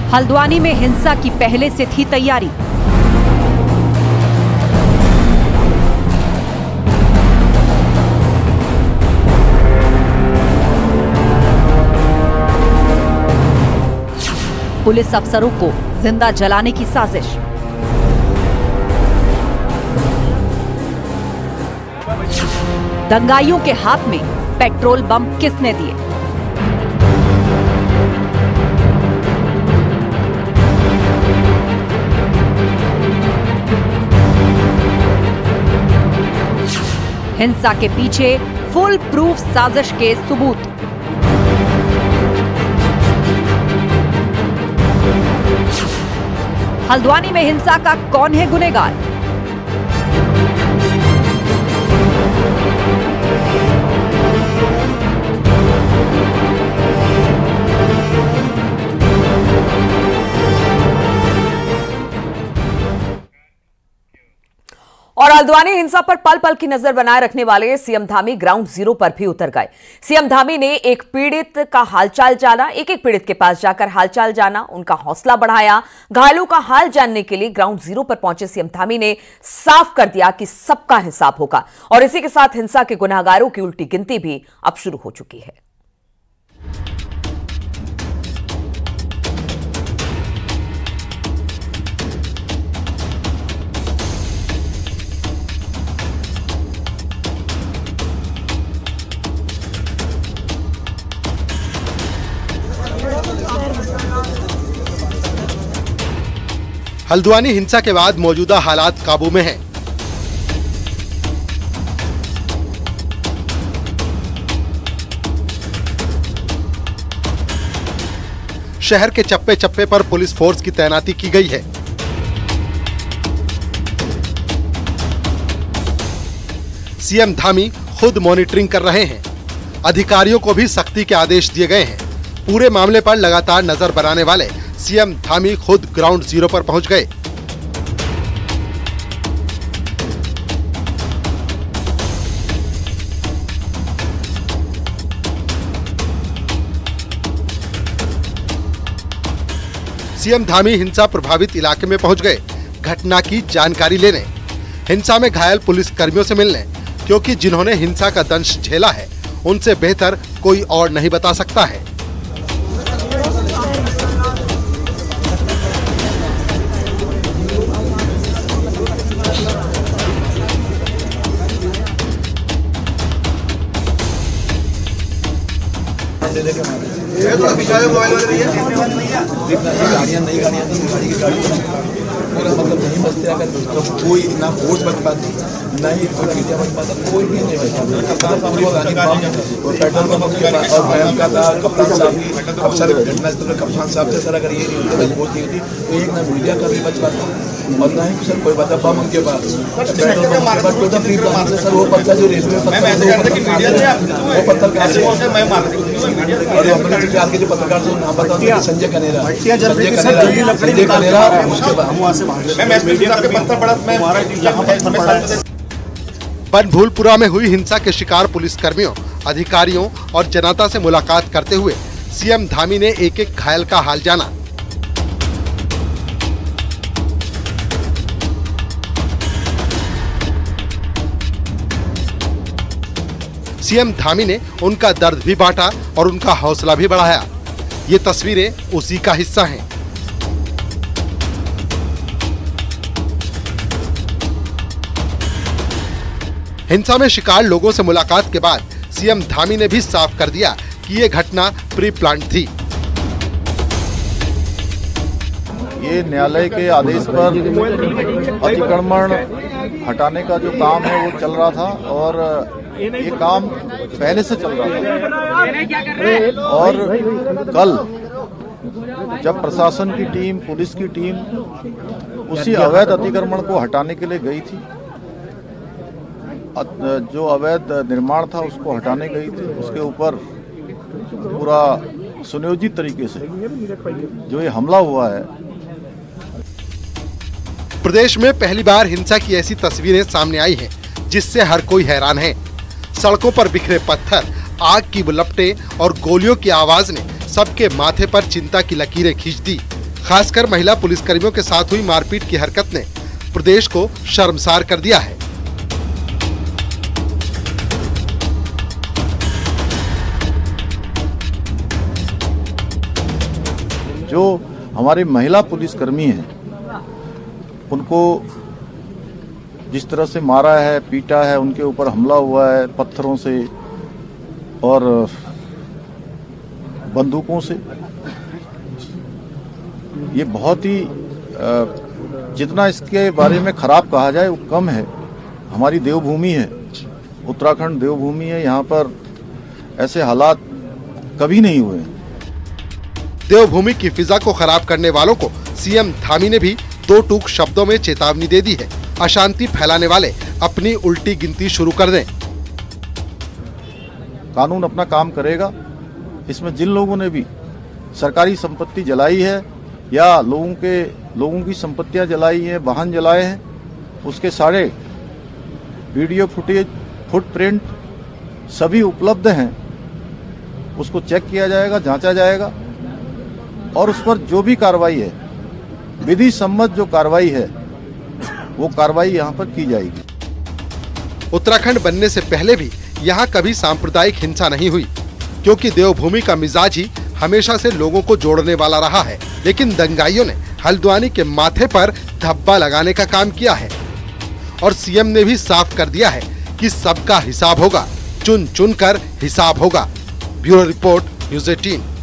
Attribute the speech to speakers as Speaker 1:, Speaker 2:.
Speaker 1: हल्द्वानी में हिंसा की पहले से थी तैयारी। पुलिस अफसरों को जिंदा जलाने की साजिश। दंगाइयों के हाथ में पेट्रोल बम किसने दिए? हिंसा के पीछे फुल प्रूफ साजिश के सबूत। हल्द्वानी में हिंसा का कौन है गुनहगार?
Speaker 2: और हल्द्वानी हिंसा पर पल पल की नजर बनाए रखने वाले सीएम धामी ग्राउंड जीरो पर भी उतर गए। सीएम धामी ने एक पीड़ित का हालचाल जाना, एक पीड़ित के पास जाकर हालचाल जाना, उनका हौसला बढ़ाया। घायलों का हाल जानने के लिए ग्राउंड जीरो पर पहुंचे सीएम धामी ने साफ कर दिया कि सबका हिसाब होगा। और इसी के साथ हिंसा के गुनहगारों की उल्टी गिनती भी अब शुरू हो चुकी है।
Speaker 3: हल्द्वानी हिंसा के बाद मौजूदा हालात काबू में हैं। शहर के चप्पे चप्पे पर पुलिस फोर्स की तैनाती की गई है। सीएम धामी खुद मॉनिटरिंग कर रहे हैं। अधिकारियों को भी सख्ती के आदेश दिए गए हैं। पूरे मामले पर लगातार नजर बनाने वाले सीएम धामी खुद ग्राउंड जीरो पर पहुंच गए। सीएम धामी हिंसा प्रभावित इलाके में पहुंच गए, घटना की जानकारी लेने, हिंसा में घायल पुलिस कर्मियों से मिलने, क्योंकि जिन्होंने हिंसा का दंश झेला है उनसे बेहतर कोई और नहीं बता सकता है।
Speaker 4: मतलब नहीं बचते, अगर कोई ना फोर्स बच पाती, ना ही कोई मीडिया बच पाता, कोई भी नहीं बच पाता। और पेट्रोल पंप के पास और बैंक का था, कप्तान साहब की अफसर घटनास्थल पर कप्तान साहब से सर अगर ये नहीं होती, फोर्स नहीं होती तो एक ना मीडिया का भी बच पाता और ना ही सर कोई बता बम उनके पास, पेट्रोल पंप के पास कोई था फ्री प्लान से। सर वो पत्थर जो रेलवे वो पत्थर कहाँ से, और अपने के जो पत्रकार से नाम बता संजय कनेरा,
Speaker 3: बनभूलपुरा में हुई हिंसा के शिकार पुलिस कर्मियों, अधिकारियों और जनता से मुलाकात करते हुए सीएम धामी ने एक एक घायल का हाल जाना। सीएम धामी ने उनका दर्द भी बांटा और उनका हौसला भी बढ़ाया। ये तस्वीरें उसी का हिस्सा हैं। हिंसा में शिकार लोगों से मुलाकात के बाद सीएम धामी ने भी साफ कर दिया कि ये घटना प्री प्लान्ड थी।
Speaker 5: ये न्यायालय के आदेश पर अतिक्रमण हटाने का जो काम है वो चल रहा था और ये काम पहले से चल रहा था। और कल जब प्रशासन की टीम, पुलिस की टीम उसी अवैध अतिक्रमण को हटाने के लिए गई थी, जो अवैध निर्माण था उसको हटाने गई थी, उसके ऊपर पूरा सुनियोजित तरीके से जो ये हमला हुआ है।
Speaker 3: प्रदेश में पहली बार हिंसा की ऐसी तस्वीरें सामने आई हैं, जिससे हर कोई हैरान है। सड़कों पर बिखरे पत्थर, आग की लपटें और गोलियों की आवाज ने सबके माथे पर चिंता की लकीरें खींच दी। खासकर महिला पुलिसकर्मियों के साथ हुई मारपीट की हरकत ने प्रदेश को शर्मसार कर दिया है।
Speaker 5: जो हमारे महिला पुलिसकर्मी हैं, उनको जिस तरह से मारा है, पीटा है, उनके ऊपर हमला हुआ है पत्थरों से और बंदूकों से, ये बहुत ही जितना इसके बारे में खराब कहा जाए वो कम है। हमारी देवभूमि है, उत्तराखंड देवभूमि है, यहाँ पर ऐसे हालात कभी नहीं हुए।
Speaker 3: देवभूमि की फिजा को खराब करने वालों को सीएम धामी ने भी दो टूक शब्दों में चेतावनी दे दी है। अशांति फैलाने वाले अपनी उल्टी गिनती शुरू कर दें।
Speaker 5: कानून अपना काम करेगा। इसमें जिन लोगों ने भी सरकारी संपत्ति जलाई है या लोगों की संपत्तियां जलाई हैं, वाहन जलाए हैं, उसके सारे वीडियो फुटेज, फुटप्रिंट सभी उपलब्ध हैं। उसको चेक किया जाएगा, जांचा जाएगा और उस पर जो भी कार्रवाई है, विधि सम्मत जो कार्रवाई है, वो कार्रवाई यहाँ पर की जाएगी।
Speaker 3: उत्तराखंड बनने से पहले भी यहाँ कभी सांप्रदायिक हिंसा नहीं हुई, क्योंकि देवभूमि का मिजाज ही हमेशा से लोगों को जोड़ने वाला रहा है। लेकिन दंगाइयों ने हल्द्वानी के माथे पर धब्बा लगाने का काम किया है और सीएम ने भी साफ कर दिया है कि सबका हिसाब होगा, चुन चुन कर हिसाब होगा। Bureau report, news 18।